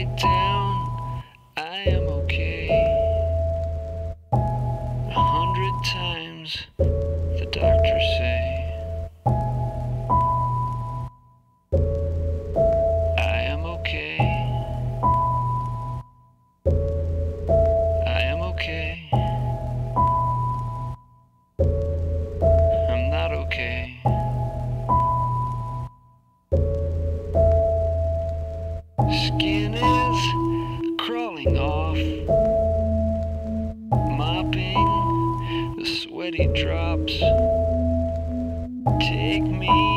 write down I am okay 100 times, the doctors say. I am okay. I am okay. I'm not okay. Skin is crawling off, mopping the sweaty drops. Take me